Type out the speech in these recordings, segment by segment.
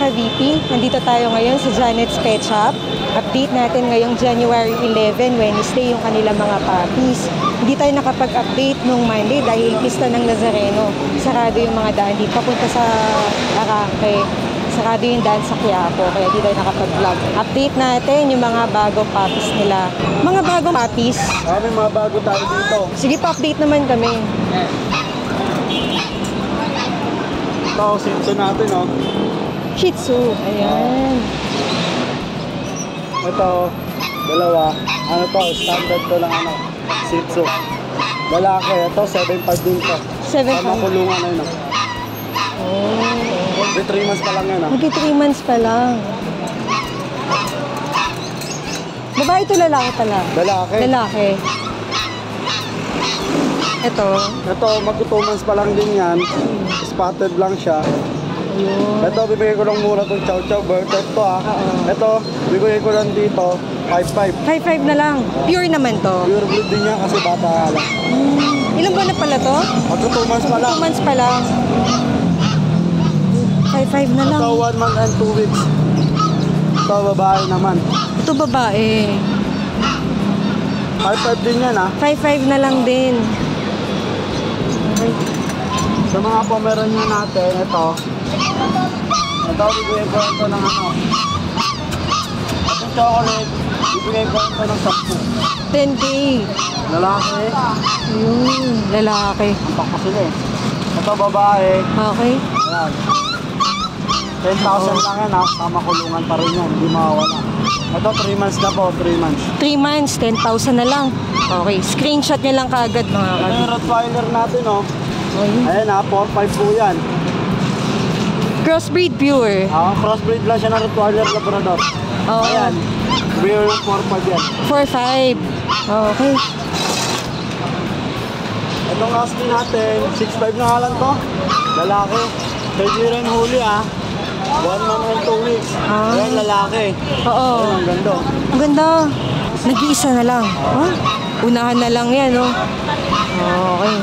ka-VP. Nandito tayo ngayon sa Janet's Pet Shop. Update natin ngayong January 11, Wednesday, yung kanilang mga puppies. Hindi tayo nakapag-update nung Monday dahil pista ng Nazareno. Sarado yung mga daan dito papunta sa Arangke. Sarado yung daan sa Quiapo, kaya di tayo nakapag-vlog. Update natin yung mga bagong puppies nila. Mga bagong puppies. May mga bago tayo dito. Sige, pa-update naman kami. Ito, Shih natin, oh. Shih Tzu. Ayan. Ito, dalawa. Ano to, standard to lang ano. Shih Tzu. Lalaki, ito, 7.5 din to. 7.5. Tama kulungan na yun, oh. Oh. 3 months pa lang yan, oh. Magki 3 months pa lang. Babae ito, lalaki pala. Lalaki. Lalaki. Ito. Ito, mag-2 months pa lang din yan. Spotted lang siya. Ayun. Ito, bibigay ko lang mura itong Chow Chow bird type to, ah. Ito, bibigay ko lang dito, 5.5. 5.5 na lang. Pure naman to. Pure breed din niya kasi bata lang. Ilang buwan na pala to? Mag-2 months pa lang. 2 months pa lang. 5.5 na lang. Ito, 1 month and 2 weeks. Ito, babae naman. Ito babae. 5.5 din yan, ah. 5.5 na lang din. Sa mga Pomeranian natin, ito, bibigay ko ito ng ano. Ito chocolate, bibigay ko ito ng 10. 10K. Lalaki, Ayun. Lalaki. ang pakpa sila eh. Ito babae, Okay. ayan. 10,000 lang yan, ha. Tama kulungan pa rin yan, hindi mawawala. Ito 3 months na po, 3 months. 3 months, 10,000 na lang. Okay. Screenshot nyo lang kaagad mga Ito kabib. yung Rottweiler natin, oh. Ayun. Ayan, ha, 4.5 po yan. Crossbreed pure. Crossbreed lang siya ng Rottweiler Labrador. Oo. Ayan, bigay yung 4.5 yan. 4.5. Okay. Itong husky natin, 6'5 na nga lang to. Lalaki. Pwede rin huli, ah. 1 month and 2 weeks. Ah. Ayan, lalaki. Oo. Ayan, ang ganda. Ang ganda. Nag-iisa na lang. Ah, unahan na lang yan, no? Okay.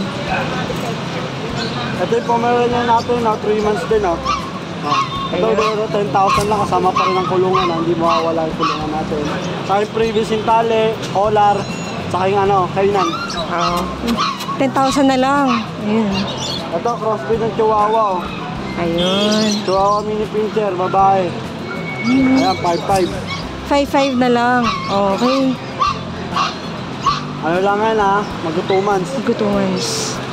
Ito yung Pomeranian natin, 3 months din, oh. Ito, Ayun. 10,000 lang, kasama pa rin ang kulungan, hindi mawawala yung kulungan natin. Sa yung previous yung tali, collar, saka yung ano, kainan. 10,000 na lang. Ayun. Ito, crossbreed ng Chihuahua, oh. Ayun. Chihuahua mini pincher, babae. Ayan, 5'5". 5.5 na lang. Okay. Ano lang yan, ha? Mag-2 months. Gutumans.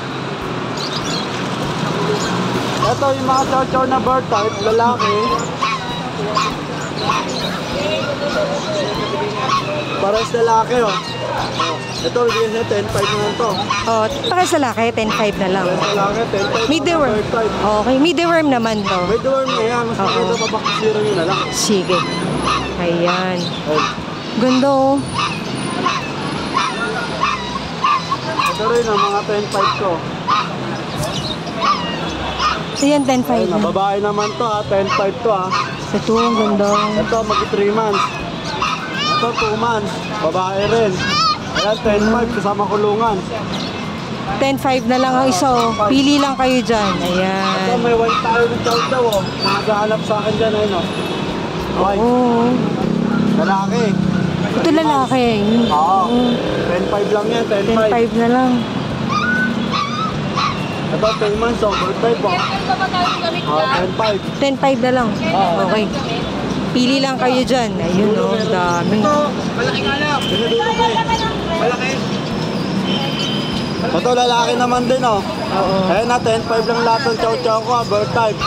Ito yung mga chow-chow na bird type, lalaki. Pares lalaki, oh. Ito, bigyan siya 10.5 naman to. Oh, para sa laki, 10.5 na lang. Pares lalaki, 10.5. May deworm. Bird type. Okay, may deworm naman to. May deworm na yan, mas maganda papakisira nyo na lang. Sige. Ayan. Ayun. Ganda, oh. Ito rin, ang mga 10.5 ko. Ayan, 10.5 Ayun, na. babae naman to, ha. 10.5 to, ha. Ito, ang ganda. Ito, mag-3 months. Ito, 2 months. Babae rin. Ayan, 10.5 kasama kulungan. 10.5 na lang ang isa, oh. Pili lang kayo dyan. Ito, Ayan. may white tayo ng chow daw, oh. Naghahanap sa akin dyan, ayun, oh. White. Oo. Lalaki. Ito lalaki. Oo. 10.5 lang yan, 10.5. 10.5 na lang. Ito, 10 months, oh. Bird type, oh. 10.5. 10.5 na lang. Okay. Pili lang kayo dyan. Ayun, oh. Dami. Malaki nga lang. Malaki. Ito, lalaki naman din, oh. Oo. Ayun na, 10.5 lang lahat ng chow-chow ko, bird type.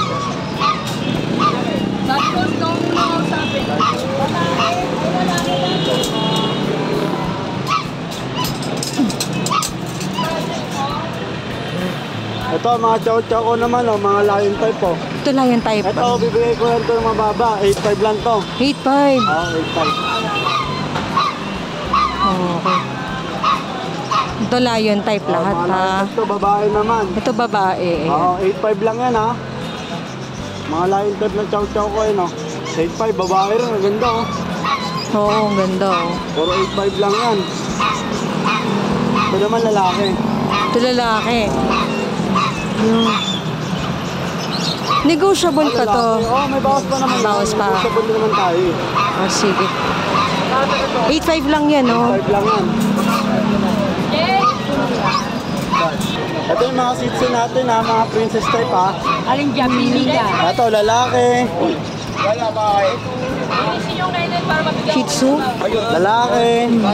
Ito, mga chow-chow ko naman, oh, mga lion type, oh. Ito lion type. Ito, bibigay ko lang ito ng mababa, 8.5 lang to. 8.5. Oo, 8.5. Okay. Ito lion type lahat, Mga ha? lion type to, babae naman. Ito babae. Oo, 8.5 lang yan, ha. Mga lion type na chow-chow ko, yun, oh. 8.5, babae rin, ang ganda, oh. Oo, ang ganda, oh. Puro 8.5 lang yan. Ito naman lalaki. Ito lalaki. Yung Negotiable pa to. Oo, may bawas pa naman. Bawas pa. Negotiable din naman tayo. Oh, sige. 8.5 lang yan, no? 5 lang yan. Ito yung mga Shih Tzu natin ha, mga princess type ha. Alin dyan, pili niya. Ito, lalaki. Shih Tzu. Lalaki.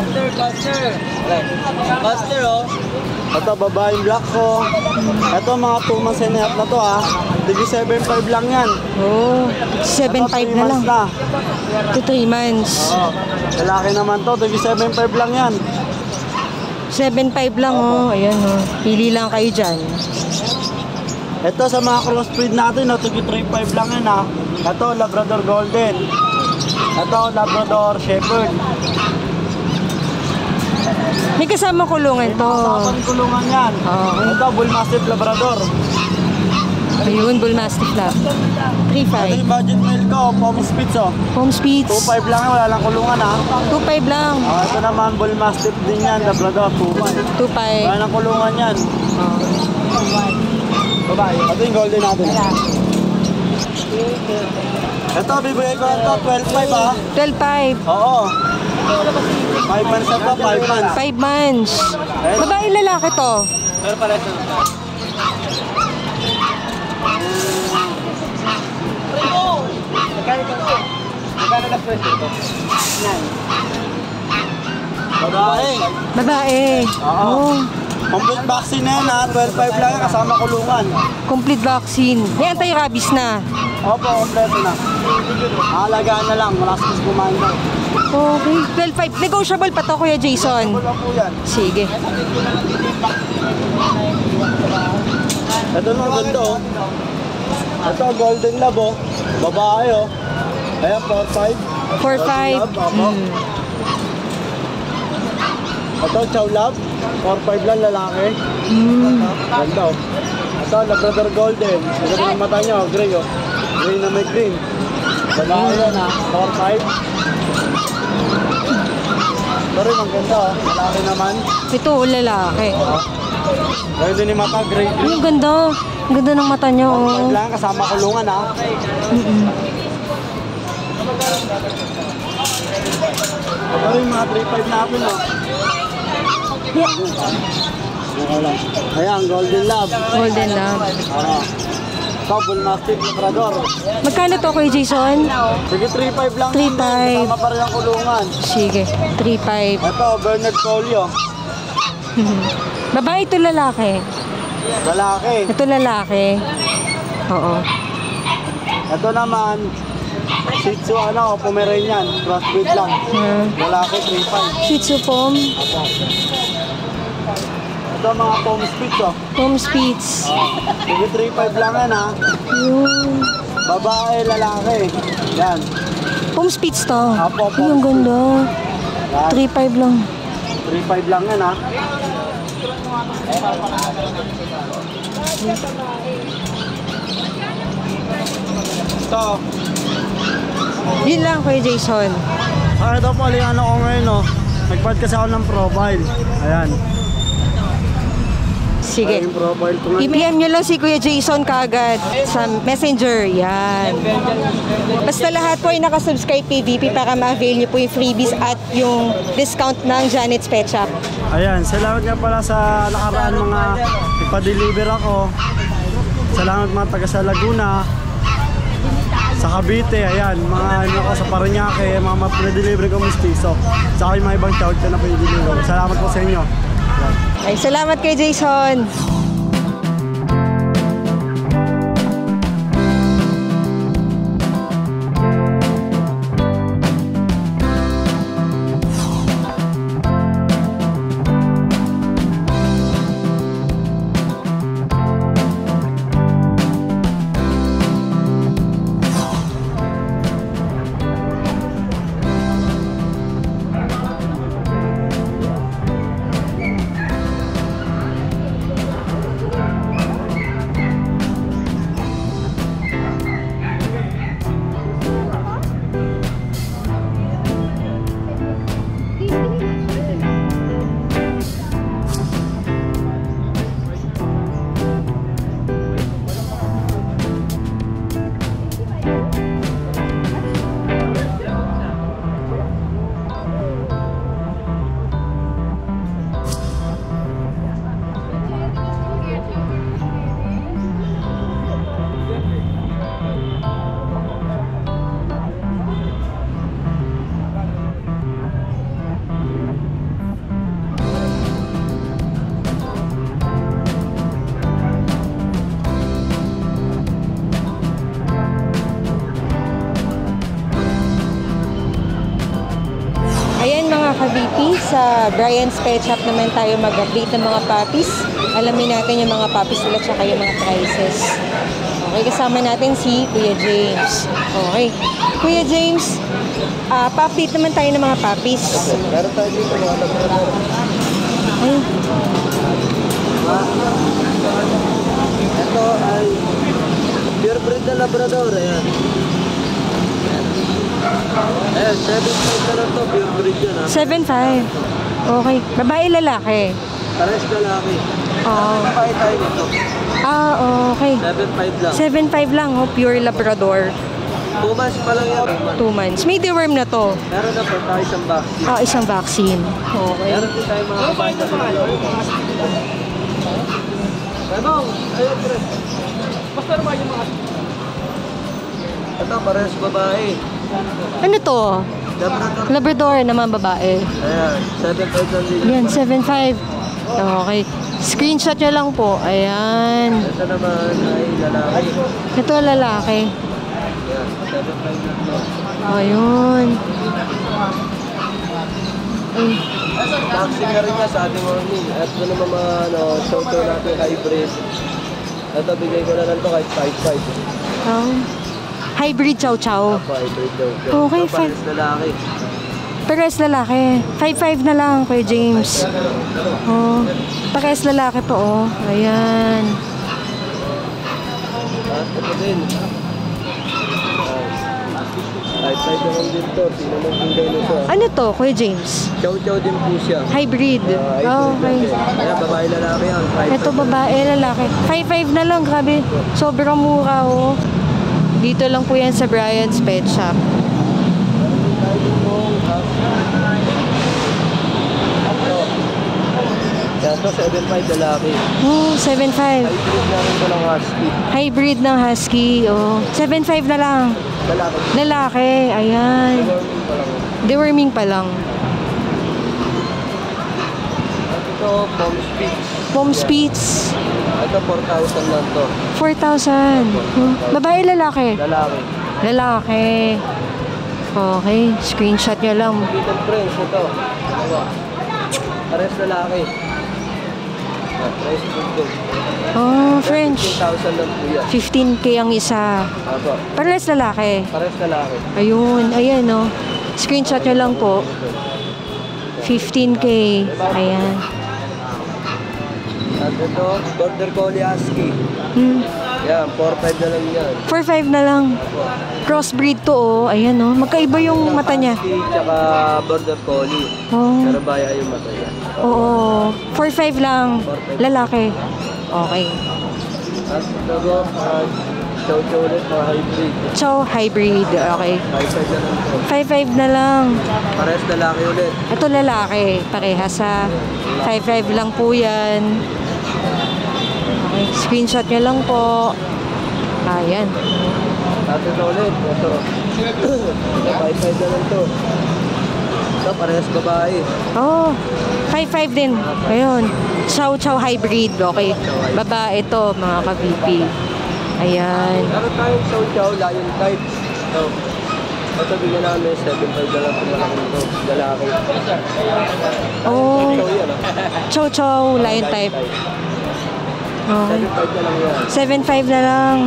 Buster, oh. Ito, babaeng black ko. Ito, mga 2 months and a half na to ha. Tigi 7.5 lang yan. Oh, Ito, 7.5 3 na lang. months na. To 3 months. Oo. Lalaki naman to, tigi 7.5 lang yan. 7.5 lang, oh. Ayan, oh. Pili lang kayo dyan. Ito sa mga crossbreed natin, tigi 3.5 lang yan ha. Ito, Labrador Golden. Ito, Labrador Shepherd. May kasama kulungan to. Kapag kulungan yan. Okay. Ito, Bull Mastiff Labrador. Ayun, Bull Mastiff Lab. Ito 3.5. yung budget meal ko, Pom Spitz oh. Home speeds. 2.5 lang yan, wala lang kulungan ha. 2.5 lang. Ito naman, Bull Mastiff din yan, Labrador, 2.5. 2.5. Wala lang kulungan yan. Babae. Ito yung golden natin. Ito, bibigay ko lang ito, 12.5 ha. 12.5. Oo. 5 months na to, 5 months. 5 months. Babae lalaki to. Pero pares na. Magkano na presyo ito? Babae. Babae. Oo. Oh, Complete vaccine na yan ha, 12.5 lang yan, kasama kulungan. complete vaccine. May anti-rabies na. Opo, kompleto na. Alagaan na lang, malakas kumain daw. Okay. 12.5. Negotiable pa to, Kuya Jason. Wala po yan. Sige. Ito na, ganda oh. Ito, golden lab oh. Babae oh. Ayan, 4.5. 4.5. Ito, chow lab. 4.5 lang lalaki. Ganda oh. Ito, Labrador Golden. Ganda ng mata niya oh, gray oh. Gray na may green. Babae yan ah, 4.5. Ito rin, ang ganda oh. Lalaki naman. Ito, lalaki. Ganda ni mata, gray Ay, green. ang ganda. Ang ganda ng mata niya, oh. 4.5 lang, kasama kulungan ah. Ito rin, mga 3.5 natin oh. Yeah. Okay lang. Ayan, golden lab. Golden lab. Ito, Bull Mastiff Labrador. Magkano to, Kuya Jason? Sige, 3.5 lang. 3.5. Kasama pa rin ang kulungan. Sige. 3.5. Ito, Bernard Collie. Babae ito, lalaki. Lalaki. Ito, lalaki. Oo. Ito naman, Shih Tzu, Pomeranian. Crossbreed lang. Lalaki, 3.5. Shih Tzu Pom. Ito, mga Pom Spitz, oh. Pom Spitz. Sige, 3.5 lang yan, ha. Yung Babae, lalaki. Yan. Pom Spitz to. Apo, Ay, ang ganda. Yan. 3.5 lang. 3.5 lang yan, ha. Ito. Yun lang, Kuya Jason. Ito po, alihan ako ngayon, no. Nagpad kasi ako ng profile. Ayan. Sige. Ayan yung profile ko ngayon. I-PM nyo lang si Kuya Jason kaagad sa Messenger. Yan. Basta lahat po ay nakasubscribe kay VP para ma-avail nyo po yung freebies at yung discount ng Janet's Pet Shop. Ayan, salamat nga pala sa nakaraan mga ipa-deliver ako. Salamat mga taga sa Laguna, sa Cavite, ayan, mga ako sa Parañaque, mga pinadeliver ko mistiso. Saka yung mga ibang child ko na pinadeliver. Salamat po sa inyo. Ayan. Ay, salamat kay Jason. sa Brian's Pet Shop naman tayo mag-update ng mga puppies. Alamin natin yung mga puppies nila tsaka yung mga prices. Okay, kasama natin si Kuya James. Okay. Kuya James, pa-update naman tayo ng mga puppies. Meron tayo dito mga Labrador. Ay, Ito ay purebred na Labrador. Ayan. Ayan, 7.5 na lang to. Purebred yun ha. 7'5". Okay. Babae, lalaki. Pares lalaki. Oo. Kapay tayo nito. Okay. 7.5 lang. 7'5" lang, oh. Pure Labrador. 2 months pa lang yan. 2 months. May deworm na to. Meron na po tayo isang vaccine. Isang vaccine. Okay. Meron din tayo mga vitamin. Tanong, ayun pre. Basta naman yung mga... Ito, parehas babae. Ano to? Labrador. Labrador naman babae. Ayan, 7.5 lang din. Yan, 7'5". Okay. Screenshot nyo lang po. Ayan. Ito naman ay lalaki. Ito lalaki. Ayan, 7.5 lang to. Ayun. Ay. Vaccine na rin niya sa ating morning. At ito naman mga show-show natin hybrid. Ito, bigay ko na lang to kahit 5.5. Hybrid chow chow. Ako, hybrid daw. Okay, Ito, parehas lalaki. Pares lalaki. 5'5" na lang, Kuya James. Pares lalaki po, oh. Ayan. At ito din. 5.5 naman din to. Sino man bigay nito. Ano to, Kuya James? Chow-chow din po siya. Hybrid. Okay. Ayan, babae lalaki yan. Ito babae, lalaki. 5'5" na lang, grabe. Sobrang mura, oh. Dito lang po yan sa Brian's Pet Shop. Yan to, 7.5 lalaki. 7'5". Hybrid namin ko ng husky. Hybrid ng husky, oh. 7'5" na lang. Lalaki. Lalaki, ayan. Deworming pa lang. Deworming pa lang. At ito, Palm Spitz. Palm Spitz. Ito, 4,000 lang to. 4,000. Babae, lalaki? Lalaki. Lalaki. Okay, screenshot nyo lang. Little Prince, ito. Diba? Pares lalaki. Price bulldog. French. 15,000 lang po yan. 15K ang isa. Apo. Pares lalaki. Pares lalaki. Ayun, ayan oh. Screenshot nyo lang po. 15K. Ayan. At ito, Border Collie Husky. Yan, 4.5 na lang yan. 4'5" na lang. Crossbreed to oh. Ayan oh. Magkaiba yung mata niya. Husky, tsaka Border Collie. Oh. Pero baya yung mata niya. Oo. 4'5" lang. Lalaki. Okay. At ito, chow-chow ulit, mga hybrid. So, hybrid. Okay. 5.5 na lang to. 5'5" na lang. Pares lalaki ulit. Ito lalaki. Parehas sa 5'5" lang po yan. Okay. Screenshot nyo lang po. Ayan. At ito ulit. Ito. 5.5 na lang to. Ito, parehas babae. Oh, 5'5" din. Ayun. Chow Chow hybrid. Okay. Babae to, mga ka-VP. Ayan. Meron tayong chow-chow, lion type. Ito, bigyan namin 7.5 na lang kung malaking ito. Lalaki. Oh, Chow yan, Chow Chow, lion type. Okay. 7.5 na lang yan. 7'5" na lang.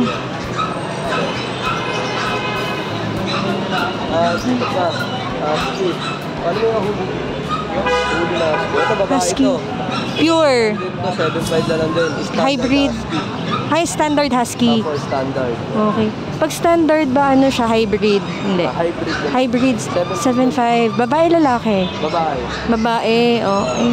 Ito pa. Husky. Paano mo yung huli? Huli na husky. Ito, babae Husky. ito. Pure. Ito, 7.5 na lang din. Standard Hybrid. Husky. High standard husky. Ako, standard. Okay. Pag standard ba, ano siya? Hybrid? Hindi. Hybrid. din. Hybrid, 7'5". Babae, lalaki? Babae. Babae, okay.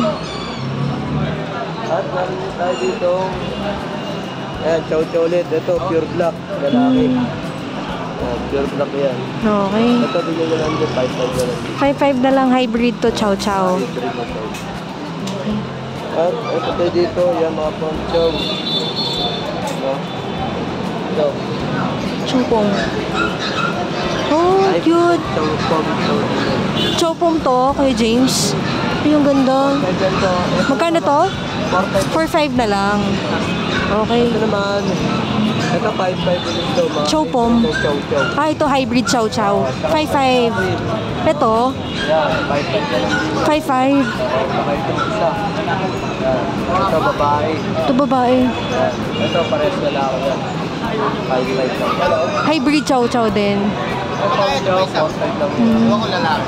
At meron tayo dito. Ayan, chow-chow ulit. Ito, pure black. Lalaki. Pure black yan. Okay. Ito, bigyan ko lang din. 5.5 na lang. 5'5" na lang hybrid to chow chow. Hybrid na chow. At ito tayo dito. Yan, mga poncho. Ito. Chupong. Oh, cute. Chopom to, Kuya James. Yung ganda. Magkano to? 4'5" na lang. Okay. Ito naman, ito 5-5 ulit ito. Chow pom. Chow. Ah, ito hybrid chow chow. 5-5. Ito, Yan, 5-5 na lang. 5-5. Saka ito isa. Yan. Ito babae. Ito babae. Yan. Ito pares na lang ako yan. 5-5 lang. Hybrid chow chow din. Ito, 4-5 lang. 4-5 lang.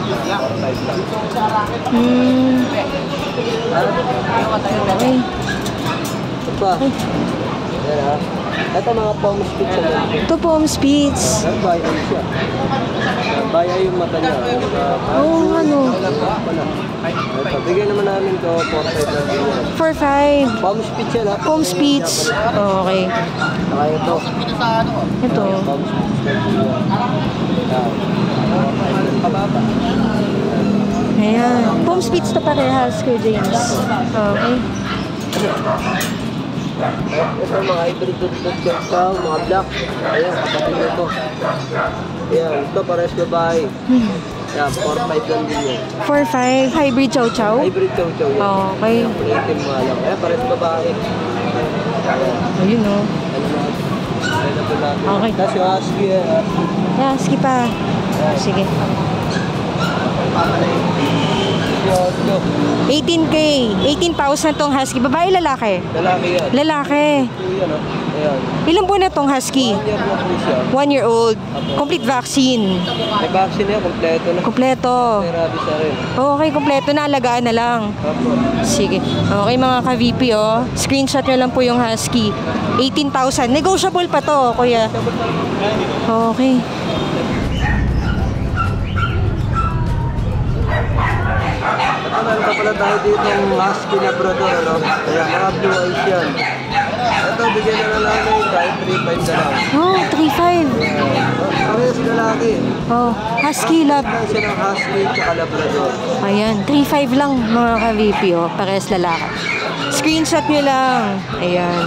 Okay. Ito pa. Yan ha. Ito mga palm spits na. Ito Pom Spitz. Yan, baya siya. Baya yung mata niya. Oo, ano. Ito, bigyan naman namin to 4-5 lang. 4-5. Palm spits yan ha. Pom Spitz. Okay. Saka ito. Ito. Palm spits na. Yan. Pababa. Ayan. Pom Spitz to parehas, Kuya James. Okay. Ito mga hybrid chow, mga black. Ayan, kapatid nito. Ayan, ito pares babae. Ayan, 4-5 lang din yan. 4-5. Hybrid chow chow. Hybrid chow chow yan. Okay. Ayan, itim nga lang. Ayan, pares babae. Ayan, Ayun o. ano na. Ayan na po natin. Okay. Tapos yung husky yan. Yeah, skip pa. Sige. Ito, 18K. 18,000 tong husky. Babae, lalaki? lalaki yan. Lalaki. Ito yan, Ayan. Ilang buwan na tong husky? 1 year na po siya. 1 year old. Complete vaccine. May vaccine yan, kompleto na. Kompleto. May rabies na rin. Okay, kompleto na. Alagaan na lang. Apo. Sige. Okay mga ka-VP oh. Screenshot nyo lang po yung husky. 18,000. Negotiable pa to, kuya. Okay. Ito meron pa pala tayo dito ng husky labrador, ano? Kaya mga blue eyes yan. Ito, bigyan na lang namin kahit 3-5 na lang. Oh, 3,500. Parehas lalaki. Oh, husky lab. Lang siya ng husky tsaka labrador. Ayan, 3,500 lang mga ka-VP oh. Pares lalaki. Screenshot nyo lang. Ayan.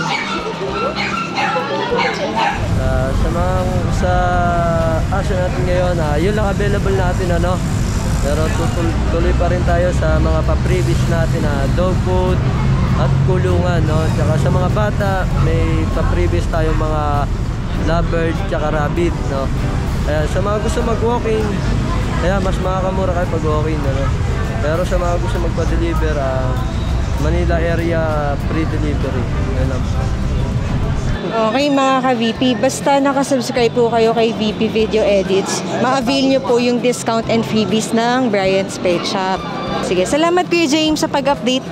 Sa action natin ngayon, yun lang available natin, ano? Pero tuloy pa rin tayo sa mga pa-previous natin na dog food at kulungan, no? Tsaka sa mga bata, may pa-previous tayo mga lovebird tsaka rabbit, no? Kaya sa mga gusto mag-walking, kaya mas makakamura kayo pag-walking, ano? Pero sa mga gusto magpa-deliver, Manila area free delivery. Yan lang. Okay mga ka-VP, basta nakasubscribe po kayo kay VP Video Edits, ma-avail nyo po yung discount and freebies ng Brian's Pet Shop. Sige, salamat Kuya James sa pag-update.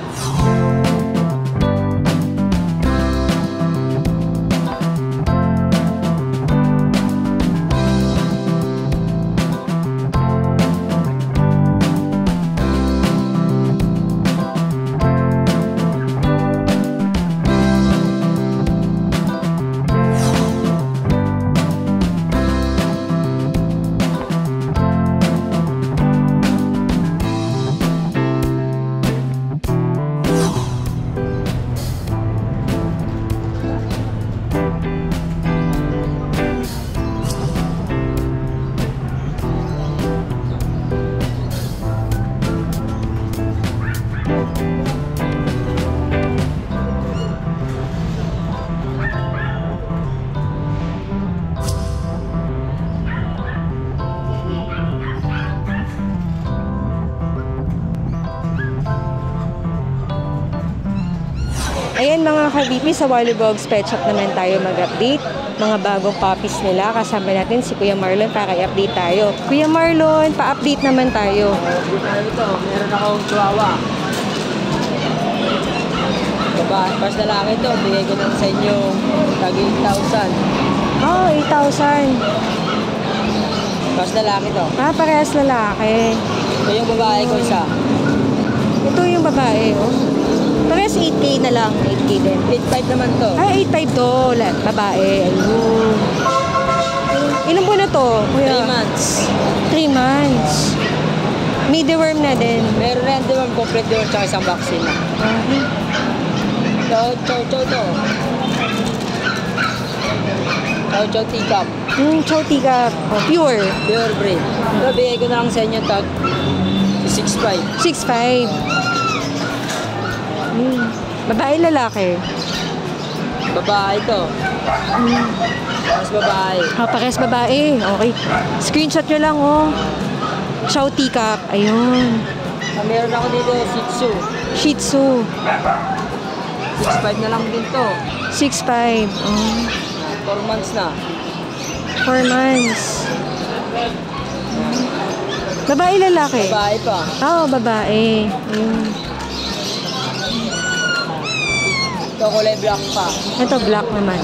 Ayan mga ka-VP, sa Wallybogs Pet Shop naman tayo mag-update. Mga bagong puppies nila. Kasama natin si Kuya Marlon para i-update tayo. Kuya Marlon, pa-update naman tayo. Ito, meron akong chihuahua. Pas lalaki ito, bigay ko lang sa inyo tag 8,000. Oh, 8,000. Pas lalaki ito. Parehas lalaki. Ito yung babae ko isa. Ito yung babae, oh. Parehas 8K na lang. 8K din. 8,500 naman to. 8,500 to. Babae. Ayun. Ilang buwan na to, Kuya? 3 months. 3 months. May deworm na din. Meron rin din yung complete deworm tsaka isang vaccine na. Okay. Chow to. Chow teacup. Chow tigap. Oh, pure. Pure breed. Ito, bigay ko na lang sa inyo tag 6,500. 6,500. Babae lalaki. Babae to. Mas babae. Parehas babae. Okay. Screenshot nyo lang, oh. Chow teacup. Ayun. Meron ako dito, Shih Tzu. Shih Tzu. 6'5 na lang din to. 6'5". Oh. 4 months na. 4 months. Babae, lalaki? Babae pa. Oo, babae. Ayun. Ito kulay black pa. Ito, black naman.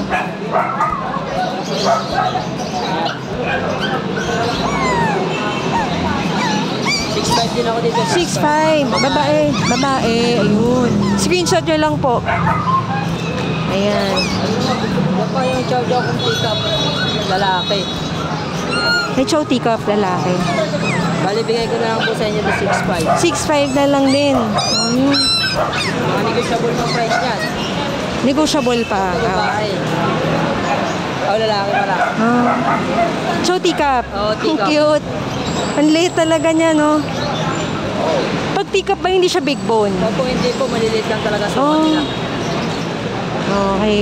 6'5 din ako dito. 6'5". Babae. Babae. Ayun. Screenshot nyo lang po. Ayan. Ito pa yung chow chow kong teacup. Lalaki. May chow teacup, lalaki. Bali, bigay ko na lang po sa inyo to 6'5. 6'5 na lang din. Ayun. Mga negotiable ng price niyan. Negotiable pa. Ito babae. Lalaki pala. Chow teacup. Oo, teacup. Ang cute. Ang liit talaga niya, no? Pag teacup ba, hindi siya big bone? Opo, hindi po. Maliliit lang talaga sa Oh. kanila. Okay.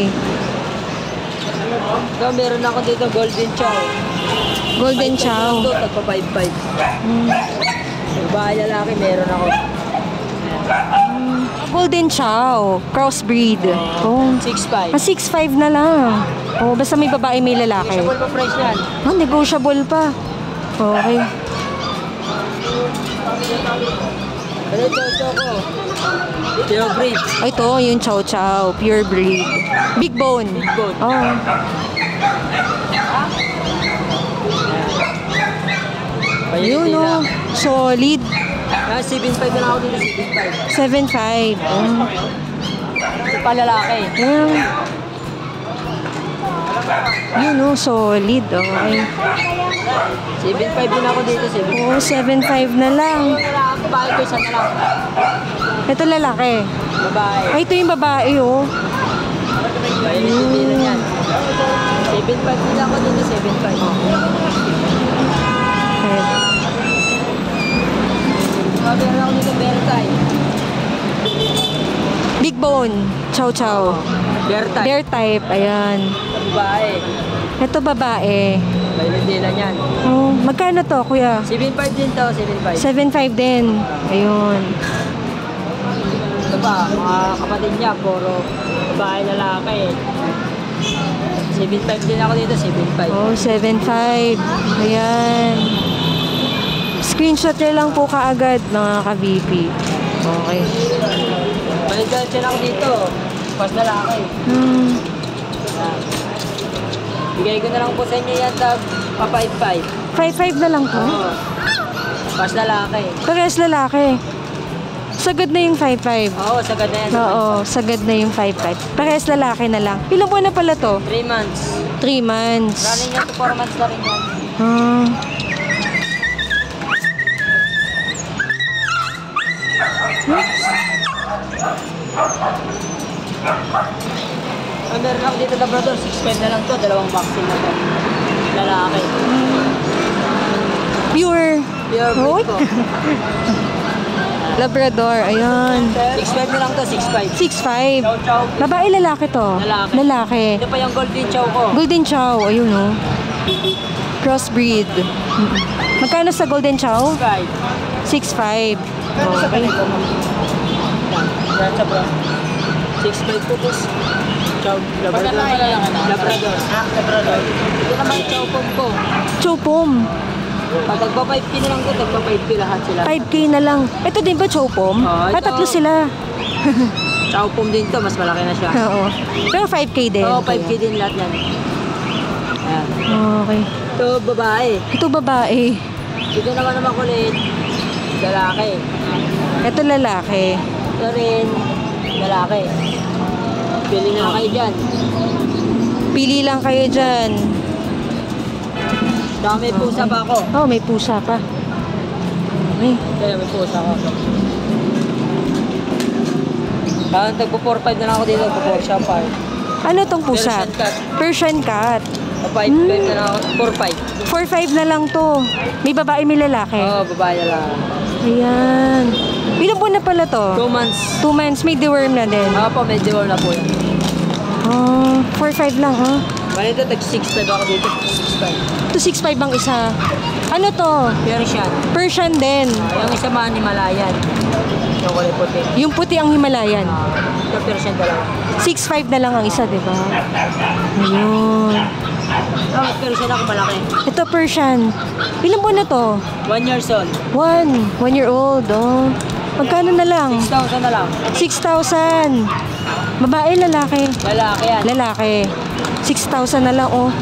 So, meron ako dito golden chow. Golden chow. Ito, tagpa 5'5". Babae, lalaki, meron ako. Golden chow. Crossbreed. Oh. 6'5". 6'5 na lang. Oh, basta may babae, may lalaki. Negotiable pa price yan. Negotiable pa. Okay. Ano ito, choco? Pure breed. Ito, yung chow chow. Pure breed. Big bone. Big bone. Oh. Yun, Payuniti oh. na. Solid. 7'5 na lang ako dito, 7'5". 7'5". Oh. Ito pa lalaki. Yan. Yun, oh. Solid. Okay. 7'5 din ako dito, 7'5". Oh, 7'5 na lang. Babae ko, isa na lang. Ito lalaki. Babae. Ay, ito yung babae, oh. Payuniti na yan. 7'5 din ako dito, 7'5". Okay. Meron ako dito, bear type. Big bone. Chow chow. Bear type. Bear type. Ayan. Babae. Ito babae. Payuniti na yan. Oh, magkano to, kuya? 7'5 din to, 7'5". 7'5 din. Ayun. Ito pa, mga kapatid niya, puro babae, lalaki. 7'5 din ako dito, 7'5". Oh, 7'5. Ayan. Screenshot nyo lang po kaagad, mga ka-VP. Okay. Balikan siya ako dito. Pas lalaki. Yan. Bigay ko na lang po sa inyo yan, tab, pa 5'5". 5'5 na lang po. Oo. Pas lalaki. Parehas lalaki. Sagad na yung 5'5. Oo, sagad na yan. Oo, sagad na yung 5'5. Parehas lalaki na lang. Ilang buwan na pala to? 3 months. 3 months. Running yan to 4 months na rin yan. Ah. Meron ako dito Labrador, 6'5 na lang to, 2 vaccine na to. Lalaki. Pure. Pure Oy. breed ko. Labrador, ayan. 6'5 na lang to, 6'5". 6'5. Chow chow. Babae, lalaki to? Lalaki. Lalaki. Ito pa yung golden chow ko. Golden chow, ayun oh. Crossbreed. Magkano sa golden chow? 6'5. 5. Okay. Yan sa bro. 6'5 po to. Chow. Labrador. Labrador. Labrador. Ito naman chow pom ko. Chopom. Pag tagpa 5K na lang to, tagpa 5K lahat sila. 5K na lang. Ito din ba chopom? Oo, ito. Tatlo sila. Chow pom din to, mas malaki na siya. Oo. Pero 5K din. Oo, 5K din lahat yan. Ayan. Okay. Ito, babae. Ito babae. Ito naman kulit. Lalaki. Ito lalaki. Ito rin, lalaki. Pili na kayo dyan. Pili lang kayo dyan. Saka may pusa pa ako. Oh, may pusa pa. Okay. Kaya may pusa ako. Tagpo 4-5 na lang ako dito. Tagpo siya pa. Ano tong pusa? Persian cat. Persian cat. 5-5 na lang ako. 4-5. 4-5 na lang to. May babae, may lalaki. Oo, babae lang. Ayan. Ilang buwan na pala to? 2 months. 2 months, may deworm na din. Ako po, medyo wala na po yan. Oh. 4-5 lang, ha? Bali ito, tag 6'5 ako dito. 6'5. 265 ang isa. Ano to? Persian. Persian din. Yung isa man, Himalayan. Yung kulay puti. Yung puti ang Himalayan. Ito Persian dalawa. 6'5 na lang ang isa, di ba? Ayun. Oh, Persian ako malaki. Ito Persian. Ilan buwan na to? 1 years old. 1 year old, oh. Magkano na lang? 6,000 na lang. 6,000. Babae, lalaki? Lalaki yan. Lalaki. 6,000 na lang, oh.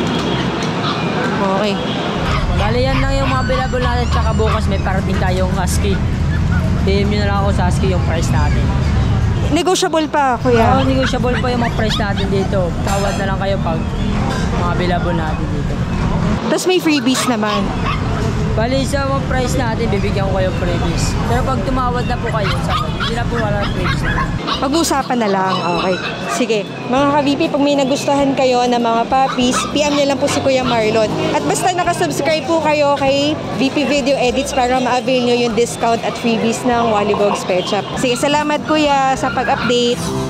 Okay. Bali yan lang yung mga available natin. Tsaka bukas may parating tayong husky. PM nyo na lang ako sa husky yung price natin. Negotiable pa, Oo, kuya. negotiable pa yung mga price natin dito. Tawad na lang kayo pag mga available natin dito. Tapos may freebies naman. Bali sa mga price natin, bibigyan ko kayo freebies. Pero pag tumawad na po kayo, hindi na po wala freebies na. Pag-uusapan na lang. Okay. Sige. Mga ka-VP, pag may nagustuhan kayo ng mga puppies, PM niyo lang po si Kuya Marlon. At basta nakasubscribe po kayo kay VP Video Edits para ma-avail nyo yung discount at freebies ng Wally Bogs Pet Shop. Sige, salamat Kuya sa pag-update.